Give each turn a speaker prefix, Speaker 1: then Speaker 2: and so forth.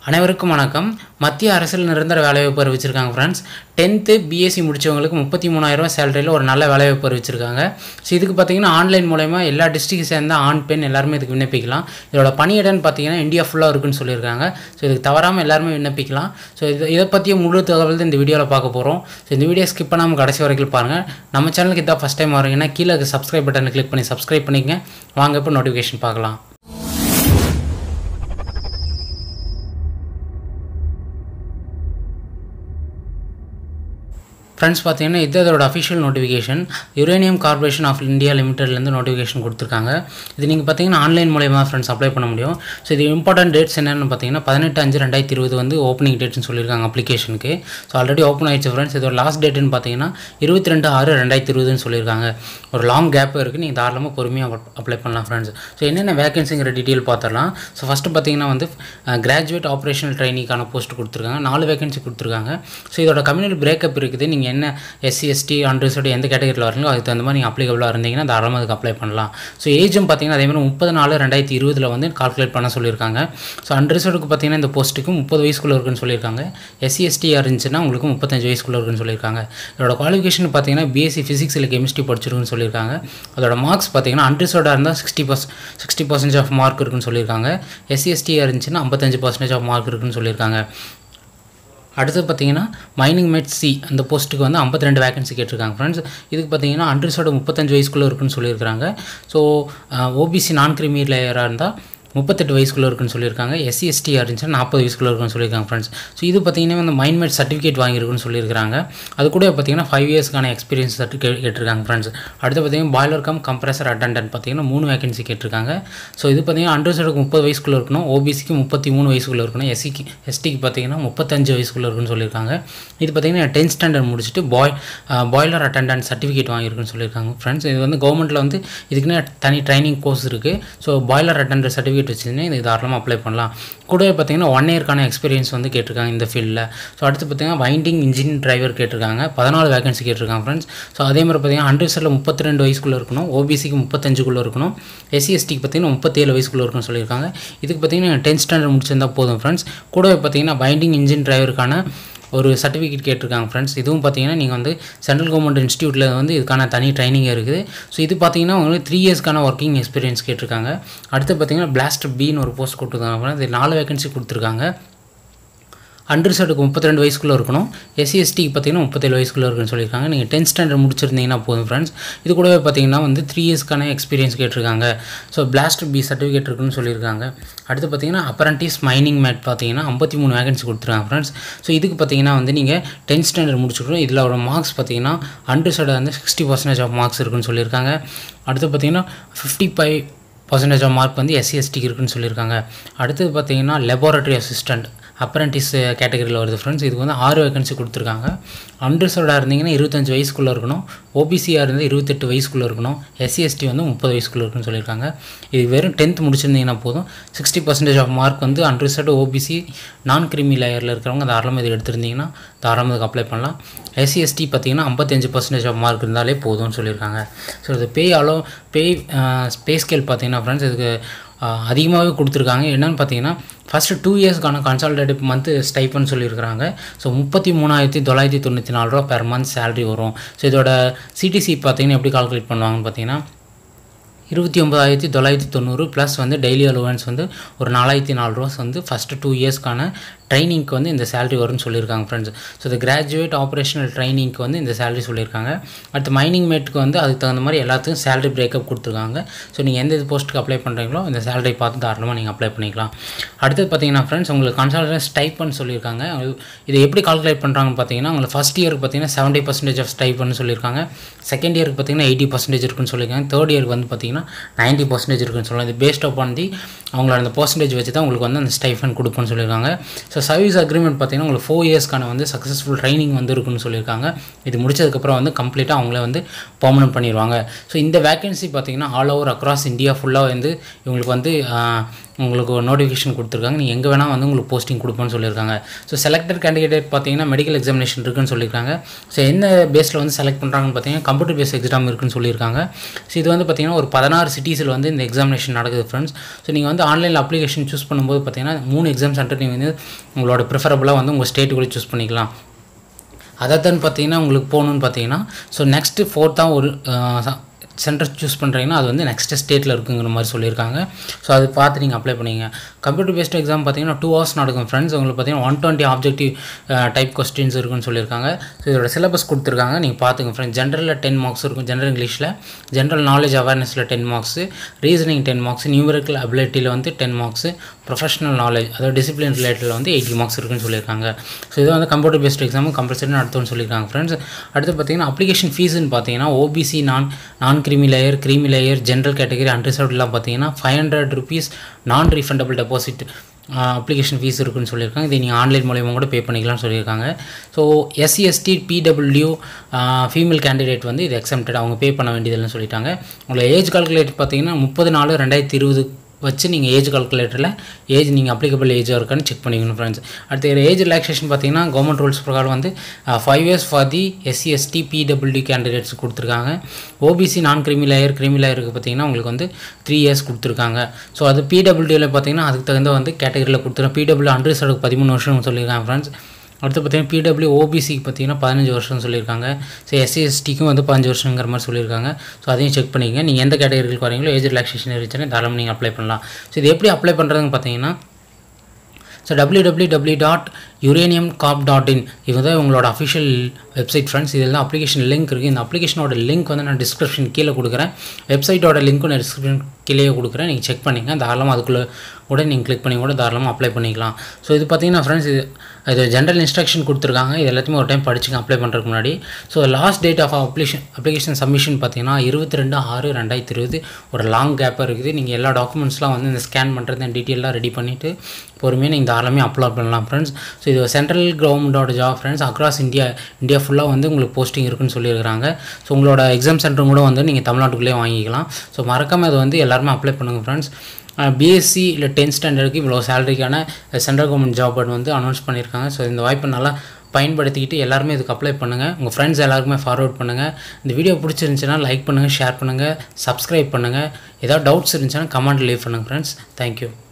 Speaker 1: அனைவருக்கும் வணக்கம். மத்திய அரசில் நிரந்தர வேலைவாய்ப்பு அறிவிச்சிருக்காங்க ஃப்ரெண்ட்ஸ். 10th பிஎஸ்சி முடித்தவங்களுக்கு 33,000 சேலரியில் ஒரு நல்ல வேலைவாய்ப்பு அறிவிச்சிருக்காங்க. ஸோ இதுக்கு பார்த்தீங்கன்னா ஆன்லைன் மூலமா எல்லா டிஸ்ட்ரிக்ட் சேர்ந்த ஆண் பெண் எல்லாருமே இதுக்கு விண்ணப்பிக்கலாம். இதோட பணியிடம்னு பார்த்தீங்கன்னா இந்தியா ஃபுல்லாக இருக்குன்னு சொல்லியிருக்காங்க. ஸோ இதுக்கு தவறாமல் எல்லாருமே விண்ணப்பிக்கலாம். ஸோ இதை பற்றிய முழு தகவல் இந்த வீடியோவில் பார்க்க போகிறோம். ஸோ இந்த வீடியோ ஸ்கிப் பண்ணாமல் கடைசி வரைக்கும் பாருங்கள். நம்ம சேனலுக்கு இதான் ஃபஸ்ட் டைம் வரீங்கன்னா கீழே சப்ஸ்கிரைப் பட்டனை கிளிக் பண்ணி சப்ஸ்கிரைப் பண்ணிக்கங்க. வாங்க இப்போ நோட்டிஃபிகேஷன் பார்க்கலாம். ஃப்ரெண்ட்ஸ் பார்த்தீங்கன்னா இதோட official notification uranium corporation of India லிமிடெட்லேருந்து நோட்டிஃபிகேஷன் கொடுத்துருக்காங்க. இது நீங்கள் பார்த்தீங்கன்னா ஆன்லைன் மூலயமா ஃப்ரெண்ட்ஸ் அப்ளை பண்ண முடியும். ஸோ இது இம்பார்ட்டன்ட் டேட்ஸ் என்னென்னு பார்த்தீங்கன்னா 18/5/2020 வந்து ஓப்பனிங் டேட்ஸ்னு சொல்லியிருக்காங்க அப்ளிகேஷனுக்கு. ஸோ ஆல்ரெடி ஓப்பன் ஆயிடுச்சு ஃப்ரெண்ட்ஸ். இதோட லாஸ்ட் டேட்டுன்னு பார்த்தீங்கன்னா 22/6/2020 சொல்லியிருக்காங்க. ஒரு லாங் கேப் இருக்குது. நீங்கள் தாராளமாக பொறுமையாக அப்ளை பண்ணலாம் ஃப்ரெண்ட்ஸ். ஸோ என்னென்ன வேகன்சிங்கிற டீட்டெயில் பார்த்துடலாம். ஸோ ஃபஸ்ட்டு பார்த்தீங்கன்னா வந்து கிராஜுவேட் ஆப்ரேஷனல் ட்ரைனிங்கான போஸ்ட் கொடுத்துருக்காங்க. 4 வேகன்சி கொடுத்துருக்காங்க. ஸோ இதோட கம்யூனிட்டி பிரேக்கப் இருக்குது. நீங்கள் என்ன எஸ்சி எஸ்டி அன்ரிசர்வ்டு எந்த கேட்டகரியில் வரீங்களோ அதுக்கு தகுந்த மாதிரி நீங்கள் அப்ளிகபிளாக இருந்தீங்கன்னா தாராளமாக அதுக்கு அப்ளை பண்ணலாம். ஸோ ஏஜும் பார்த்தீங்கன்னா அதேமாதிரி 30/4/2020 வந்து கால்குலேட் பண்ண சொல்லியிருக்காங்க. ஸோ அன்ரிசர்வ்டுக்கு பார்த்தீங்கன்னா இந்த போஸ்ட்டுக்கு 30 வயசுக்குள்ளே இருக்குன்னு சொல்லியிருக்காங்க. எஸ்சி எஸ்டி இருந்துச்சுன்னா உங்களுக்கு 35 வயசுக்குள்ளே இருக்குன்னு சொல்லியிருக்காங்க. இதோட குவாலிஃபிகேஷன் பார்த்தீங்கன்னா பிஎஸ்சி ஃபிசிக்ஸ் இல்லை கெமிஸ்ட்ரி படிச்சிருக்குன்னு சொல்லியிருக்காங்க. அதோட மார்க்ஸ் பார்த்தீங்கன்னா அன்ரிசர்வ்டாக இருந்தால் 60% ஆஃப் மார்க் இருக்குன்னு சொல்லியிருக்காங்க. எஸ்சி எஸ்டி இருந்துச்சுன்னா 55% ஆஃப் மார்க் இருக்குன்னு சொல்லியிருக்காங்க. அடுத்து பார்த்தீங்கன்னா மைனிங் மேட் சி அந்த போஸ்ட்டுக்கு வந்து 52 வேகன்சி கேட்டிருக்காங்க ஃப்ரெண்ட்ஸ். இதுக்கு பார்த்தீங்கன்னா அன்ரிசர்வ்டு 35 வயசுக்குள்ளே இருக்குன்னு சொல்லியிருக்காங்க. ஸோ ஓபிசி நான் கிரிமி லேயராக இருந்தால் 38 வயசுக்குள்ளே இருக்குன்னு சொல்லியிருக்காங்க. எஸ்சி எஸ்டி இருந்துச்சுன்னா 40 வயசுக்குள்ளே இருக்குன்னு சொல்லியிருக்காங்க ஃப்ரெண்ட்ஸ். ஸோ இது பார்த்தீங்கன்னா வந்து மைன்மேட் சர்டிஃபிகேட் வாங்கியிருக்குன்னு சொல்லியிருக்காங்க. அது கூட பார்த்தீங்கன்னா 5 இயர்ஸ்க்கான எக்ஸ்பீரியன்ஸ் சர்டிஃபிகேட் கேட்டிருக்காங்க ஃப்ரெண்ட்ஸ். அடுத்து பார்த்தீங்கன்னா பாய்லர் கம் கம்ப்ரஸர் அட்டண்டன்ட் பார்த்தீங்கன்னா 3 வேகன்சி கேட்டிருக்காங்க. ஸோ இது பார்த்தீங்கன்னா அன்ரிசர்வ்டுக்கு 30 வயசுக்குள்ளே இருக்கணும். ஓபிசிக்கு 33 வயசுக்குள்ளே இருக்கணும். எஸ்டிக்கு பார்த்தீங்கன்னா 35 வயசுக்குள்ளே இருக்குன்னு சொல்லியிருக்காங்க. இது பார்த்தீங்கன்னா 10th ஸ்டாண்டர்ட் முடிச்சுட்டு பாய்லர் அட்டண்டன்ட் சர்டிஃபிகேட் வாங்கியிருக்குன்னு சொல்லியிருக்காங்க ஃப்ரெண்ட்ஸ். இது வந்து கவர்மெண்ட்டில் வந்து இதுக்குன்னு தனி ட்ரைனிங் கோர்ஸ் இருக்குது. ஸோ பாய்லர் அட்டண்டன்ட் சர்டிஃபிகேட் வச்சுன்னா இது தாராளமாக அப்ளை பண்ணலாம். கூடவே பார்த்தீங்கன்னா 1 இயர்க்கான எக்ஸ்பீரியன்ஸ் வந்து கேட்டிருக்காங்க இந்த ஃபீல்டில். ஸோ அடுத்து பார்த்தீங்கன்னா வைண்டிங் இன்ஜின் டிரைவர் கேட்டிருக்காங்க. 14 வேகன்சி கேட்டிருக்காங்க ஃப்ரெண்ட்ஸ். ஸோ அதே மாதிரி பார்த்தீங்கன்னா அன்ரிசர்வ்டில் 32 வயசுக்குள்ளே இருக்கணும். ஓபிசிக்கு 35 இருக்கணும். எஸ்சி எஸ்டிக்கு பார்த்தீங்கன்னா 37 வயசுக்குள்ளே இருக்குன்னு சொல்லியிருக்காங்க. இதுக்கு பார்த்தீங்கன்னா 10th ஸ்டாண்டர்ட் முடிச்சிருந்தால் போதும் ஃப்ரெண்ட்ஸ். கூடவே பார்த்தீங்கன்னா வைண்டிங் இன்ஜின் டிரைவருக்கான ஒரு சர்டிஃபிகேட் கேட்டிருக்காங்க ஃப்ரெண்ட்ஸ். இதுவும் பார்த்தீங்கன்னா நீங்கள் வந்து சென்ட்ரல் கவர்மெண்ட் இன்ஸ்டியூட்டில் வந்து இதுக்கான தனி ட்ரைனிங் இருக்குது. ஸோ இது பார்த்தீங்கன்னா உங்களுக்கு 3 இயர்ஸ்க்கான ஒர்க்கிங் எக்ஸ்பீரியன்ஸ் கேட்டிருக்காங்க. அடுத்து பார்த்தீங்கன்னா பிளாஸ்ட் பின்னு ஒரு போஸ்ட் கொடுத்துருக்காங்க. இது 4 வேகன்சி கொடுத்துருக்காங்க. அன்ரிசர்வ்டுக்கு 32 வயசுக்குள்ளே இருக்கணும். எஸ்சி எஸ்டிக்கு பார்த்தீங்கன்னா 37 வயசுக்குள்ளே இருக்குன்னு சொல்லியிருக்காங்க. நீங்கள் 10th ஸ்டாண்டர்ட் முடிச்சிருந்தீங்கன்னா போதும் ஃப்ரெண்ட்ஸ். இது கூடவே பார்த்தீங்கன்னா வந்து 3 இயர்ஸ்க்கான எக்ஸ்பீரியன்ஸ் கேட்டிருக்காங்க. ஸோ பிளாஸ்ட் பி சர்டிஃபிகேட் இருக்குன்னு சொல்லியிருக்காங்க. அடுத்து பார்த்தீங்கன்னா அப்ரண்டிஸ் மைனிங் மேட் பார்த்தீங்கன்னா 53 வேகன்சி கொடுத்துருக்காங்க ஃப்ரெண்ட்ஸ். ஸோ இதுக்கு பார்த்தீங்கன்னா வந்து நீங்கள் 10th ஸ்டாண்டர்ட் முடிச்சுக்கணும். இதில் ஒரு மார்க்ஸ் பார்த்தீங்கன்னா அன்ரிசர்வ்டு வந்து 60% ஆஃப் மார்க்ஸ் இருக்குன்னு சொல்லியிருக்காங்க. அடுத்து பார்த்தீங்கன்னா 55% ஆஃப் மார்க் வந்து எஸ்சி எஸ்டிக்கு இருக்குன்னு சொல்லியிருக்காங்க. அடுத்தது பார்த்தீங்கன்னா லெபார்ட்டரி அசிஸ்டண்ட் அப்ரண்டிஸ் கேட்டகரியில் வருது ஃப்ரெண்ட்ஸ். இதுக்கு வந்து 6 வேகன்சி கொடுத்துருக்காங்க. அன்ரிசர்வ்டாக இருந்தீங்கன்னா 25 வயசுக்குள்ளே இருக்கணும். ஓபிசியாக இருந்தால் 28 வயசுக்குள்ளே இருக்கணும். எஸ்சி எஸ்டி வந்து 30 வயசுக்குள்ளே இருக்குன்னு சொல்லியிருக்காங்க. இது வெறும் 10th முடிச்சிருந்தீங்கன்னா போதும். 60% ஆஃப் மார்க் வந்து அன்ரிசர்வ்டு ஓபிசி நான் கிரிமி லேயரில் இருக்கிறவங்க தாராளமாக இது எடுத்திருந்தீங்கன்னா தாராளமாக இதுக்கு அப்ளை பண்ணலாம். எஸ்சி எஸ்டி பார்த்தீங்கன்னா 55% ஆஃப் மார்க் இருந்தாலே போதும்னு சொல்லியிருக்காங்க. ஸோ இது பே ஸ்கேல் பார்த்தீங்கன்னா ஃப்ரெண்ட்ஸ் இதுக்கு அதிகமாகவே கொடுத்துருக்காங்க. என்னென்னு பார்த்தீங்கன்னா ஃபஸ்ட்டு 2 இயர்ஸ்க்கான கன்சால்டேட்டிவ் மந்த் ஸ்டைப்பன்னு சொல்லியிருக்கிறாங்க. ஸோ 33,994 ரூபா பெர் மந்த் சேலரி வரும். ஸோ இதோட சிடிசி பார்த்தீங்கன்னா எப்படி கால்குலேட் பண்ணுவாங்கன்னு பார்த்தீங்கன்னா 29,990 ப்ளஸ் வந்து டெய்லி அலோவன்ஸ் வந்து ஒரு 4,004 ரூபா வந்து ஃபஸ்ட்டு 2 இயர்ஸ்க்கான ட்ரைனிங்க்கு வந்து இந்த சேலரி வரும்னு சொல்லியிருக்காங்க ஃப்ரெண்ட்ஸ். ஸோ இந்த கிராஜுவேட் ஆப்ரேஷனல் ட்ரைனிங்க்கு வந்து இந்த சேலரி சொல்லியிருக்காங்க. அடுத்து மைனிங் மேட்டுக்கு வந்து அதுக்கு தகுந்த மாதிரி எல்லாத்துக்கும் சேலரி பிரேக்கப் கொடுத்துருக்காங்க. ஸோ நீங்கள் எந்த போஸ்ட்டுக்கு அப்ளை பண்ணுறீங்களோ இந்த சேலரி பார்த்து தாராளமாக நீங்கள் அப்ளை பண்ணிக்கலாம். அடுத்தது பார்த்தீங்கன்னா ஃப்ரெண்ட்ஸ் உங்களுக்கு கன்சல்டன்ட் ஸ்டைப்பன்னு சொல்லியிருக்காங்க. இதை எப்படி கால்குலேட் பண்ணுறாங்கன்னு பார்த்தீங்கன்னா உங்களுக்கு ஃபஸ்ட் இயருக்கு பார்த்தீங்கன்னா 70% ஆஃப் ஸ்டைப்பன்னு சொல்லியிருக்காங்க. செகண்ட் இயருக்கு பார்த்தீங்கன்னா 80% இருக்குன்னு சொல்லியிருக்காங்க. தேர்ட் இயருக்கு வந்து பார்த்தீங்கன்னா 90% இருக்குன்னு சொல்லலாம். இது பேஸ்ட் அப் ஆன் தி அவங்களோட அந்த பர்சன்டேஜ் வச்சு தான் உங்களுக்கு வந்து அந்த ஸ்டைஃபன் கொடுப்போன்னு சொல்லியிருக்காங்க. ஸோ சர்வீஸ் அக்ரிமெண்ட் பார்த்தீங்கன்னா உங்களுக்கு 4 இயர்ஸ்க்கான வந்து சக்ஸஸ்ஃபுல் ட்ரைனிங் வந்து இருக்குன்னு சொல்லியிருக்காங்க. இது முடிச்சதுக்கப்புறம் வந்து கம்ப்ளீட்டாக அவங்களே வந்து பர்மனன்ட் பண்ணிடுவாங்க. ஸோ இந்த வேகன்சி பார்த்தீங்கன்னா ஆல் ஓவர் அக்ராஸ் இந்தியா ஃபுல்லாக வந்து இவங்களுக்கு வந்து உங்களுக்கு ஒரு நோட்டிஃபிகேஷன் கொடுத்துருக்காங்க. நீங்கள் எங்கே வேணால் வந்து உங்களுக்கு போஸ்டிங் கொடுப்போன்னு சொல்லியிருக்காங்க. ஸோ செலக்டட் கேண்டிடேட் பார்த்தீங்கன்னா மெடிக்கல் எக்ஸாமினேஷன் இருக்குன்னு சொல்லியிருக்காங்க. ஸோ என்ன பேஸில் வந்து செலக்ட் பண்ணுறாங்கன்னு பார்த்தீங்கன்னா கம்ப்யூட்டர் பேஸ் எக்ஸாம் இருக்குன்னு சொல்லியிருக்காங்க. ஸோ இது வந்து பார்த்தீங்கன்னா ஒரு 16 சிட்டிஸில் வந்து இந்த எக்ஸாமினேஷன் நடக்குது ஃப்ரெண்ட்ஸ். ஸோ நீங்கள் வந்து ஆன்லைனில் அப்ளிகேஷன் சூஸ் பண்ணும்போது பார்த்தீங்கன்னா 3 எக்ஸாம் சென்டர் நீங்கள் வந்து உங்களோட ப்ரிஃபரபுளாக வந்து உங்கள் ஸ்டேட்டுக்குள்ளே சூஸ் பண்ணிக்கலாம். அதான் பார்த்தீங்கன்னா உங்களுக்கு போகணுன்னு பார்த்தீங்கன்னா ஸோ நெக்ஸ்ட்டு 4th ஒரு சென்டர் சூஸ் பண்ணுறீங்கன்னா அது வந்து நெக்ஸ்ட் ஸ்டேட்டில் இருக்குங்கிற மாதிரி சொல்லியிருக்காங்க. ஸோ அது பார்த்து நீங்கள் அப்ளை பண்ணிங்க. கம்ப்யூட்டர் பேஸ்ட் எக்ஸாம் பார்த்தீங்கன்னா 2 hours நடக்கும் ஃப்ரெண்ட்ஸ். உங்களுக்கு பார்த்தீங்கன்னா 120 ஆப்ஜெக்டிவ் டைப் கொஸ்டின்ஸ் இருக்குன்னு சொல்லியிருக்காங்க. ஸோ இதோட சிலபஸ் கொடுத்துருக்காங்க, நீங்கள் பார்த்துங்க ஃப்ரெண்ட்ஸ். ஜென்ரலில் 10 marks இருக்கும், ஜென்ரல் இங்கிலீஷில். ஜென்ரல் நாலேஜ் அவேர்னஸில் 10 marks, ரீசனிங் 10 marks, நியூமரிக்கல் அபிலிட்டியில் வந்து 10 marks, ப்ரொஃபஷனல் நாலேஜ் அதாவது டிசிப்ளின் ரிலேட்டடில் வந்து 80 marks இருக்குன்னு சொல்லியிருக்காங்க. ஸோ இது வந்து கம்ப்யூட்டர் பேஸ்ட் எக்ஸாமும் கம்பல்சரி நடத்தும்னு சொல்லியிருக்காங்க ஃப்ரெண்ட்ஸ். அடுத்து பார்த்தீங்கன்னா அப்ளிகேஷன் ஃபீஸ்ன்னு பார்த்தீங்கன்னா OBC non creamy layer general category அன்ரிசர்வ்ட்லாம் பார்த்தீங்கன்னா 500 rupees நான் ரீஃபண்டபிள் டெபாசிட் அப்ளிகேஷன் ஃபீஸ் இருக்குன்னு சொல்லியிருக்காங்க. இதை நீங்கள் ஆன்லைன் மூலயமா கூட பே பண்ணிக்கலாம்னு சொல்லியிருக்காங்க. So SC ST PW female candidate வந்து இது எக்ஸம்டட், அவங்க பே பண்ண வேண்டியதில்லைன்னு சொல்லிட்டாங்க. உங்களோட ஏஜ் கால்குலேட்டர் பார்த்தீங்கன்னா 30/4/2020 வச்சு நீங்கள் ஏஜ் கால்குலேட்டரில் ஏஜ் நீங்கள் அப்ளிகபிள் ஏஜாக இருக்கான்னு செக் பண்ணிக்கணும் ஃப்ரெண்ட்ஸ். அடுத்து ஏஜ் ரிலாக்ஸேஷன் பார்த்தீங்கன்னா கவர்மெண்ட் ரூல்ஸ் பிரகாரம் வந்து 5 years for the SC ST PW candidates கொடுத்துருக்காங்க. ஓபிசி நான் கிரீமி லேயருக்கு பார்த்தீங்கன்னா உங்களுக்கு வந்து 3 years கொடுத்துருக்காங்க. ஸோ அது PWDயில் பார்த்தீங்கன்னா அதுக்கு தகுந்த வந்து கேட்டகரியில் கொடுத்துருக்காங்க. PW அன்ரிசர்வ்டுக்கு 13 வருஷம் சொல்லியிருக்காங்க ஃப்ரெண்ட்ஸ். அடுத்து பார்த்தீங்கன்னா PW OBCக்கு பார்த்தீங்கன்னா 15 வருஷம் சொல்லியிருக்காங்க. ஸோ SC STக்கும் வந்து 15 வருஷங்கிற மாதிரி சொல்லியிருக்காங்க. ஸோ அதையும் செக் பண்ணிக்கங்க. நீங்கள் எந்த கேட்டகரிக்கு வரீங்களோ ஏஜ் ரிலாக்ஸேஷன் இருந்துச்சுன்னா தாராளமாக நீங்கள் அப்ளை பண்ணலாம். ஸோ இது எப்படி அப்ளை பண்ணுறதுன்னு பார்த்தீங்கன்னா ஸோ www.uraniumcorp.in இது தான் உங்களோட அஃபிஷியல் வெப்சைட் ஃப்ரெண்ட்ஸ். இதில் தான் அப்ளிகேஷன் லிங்க் இருக்குது. இந்த அப்ளிகேஷனோட லிங்க் வந்து நான் டிஸ்கிரிப்ஷன் கீழே கொடுக்குறேன். வெப்சைட்டோட லிங்க்கும் நான் டிஸ்கிரிப்ஷன் கீழே கொடுக்குறேன், நீங்கள் செக் பண்ணிங்க. தாராளமாக அதுக்குள்ளே கூட நீங்கள் கிளிக் பண்ணி கூட தாராளமாக அப்ளை பண்ணிக்கலாம். ஸோ இது பார்த்தீங்கன்னா ஃப்ரெண்ட்ஸ் இது ஜென்ரல் இன்ஸ்ட்ரக்ஷன் கொடுத்துருக்காங்க. இது எல்லாத்தையுமே ஒரு டைம் படிச்சுங்க அப்ளை பண்ணுறதுக்கு முன்னாடி. So last date of application submission பார்த்தீங்கன்னா 22/6/2020 ஒரு லாங் கேப்பாக இருக்குது. நீங்கள் எல்லா டாக்குமெண்ட்ஸ்லாம் வந்து இந்த ஸ்கேன் பண்ணுறது டீட்டெயிலாக ரெடி பண்ணிவிட்டு பொறுமையாக நீங்கள் தாராளமாக அப்ளை பண்ணலாம் ஃப்ரெண்ட்ஸ். ஸோ இது சென்ட்ரல் கவர்மெண்ட்டோட ஜாப் ஃப்ரெண்ட்ஸ். அக்ராஸ் இந்தியா ஃபுல்லாக வந்து உங்களுக்கு போஸ்டிங் இருக்குன்னு சொல்லியிருக்காங்க. ஸோ உங்களோட எக்ஸாம் சென்டரும் கூட வந்து நீங்கள் தமிழ்நாட்டுக்குள்ளேயே வாங்கிக்கலாம். ஸோ மறக்காமல் அது வந்து எல்லாருமே அப்ளை பண்ணுங்கள் ஃப்ரெண்ட்ஸ். பிஎஸ்சி இல்லை 10th ஸ்டாண்டர்டுக்கு இவ்வளோ சேலரிக்கான சென்ட்ரல் கவர்மெண்ட் ஜாப் வந்து அனௌன்ஸ் பண்ணியிருக்காங்க. ஸோ இந்த வாய்ப்பை நல்லா பயன்படுத்திக்கிட்டு எல்லாருமே இதுக்கு அப்ளை பண்ணுங்கள். உங்கள் ஃப்ரெண்ட்ஸ் எல்லாருக்குமே ஃபார்வர்ட் பண்ணுங்கள். இந்த வீடியோ பிடிச்சிருந்துச்சுன்னா லைக் பண்ணுங்கள், ஷேர் பண்ணுங்கள், சப்ஸ்கிரைப் பண்ணுங்கள். ஏதாவது டவுட்ஸ் இருந்துச்சுன்னா கமெண்ட் லீவ் பண்ணுங்கள் ஃப்ரெண்ட்ஸ். தேங்க்யூ.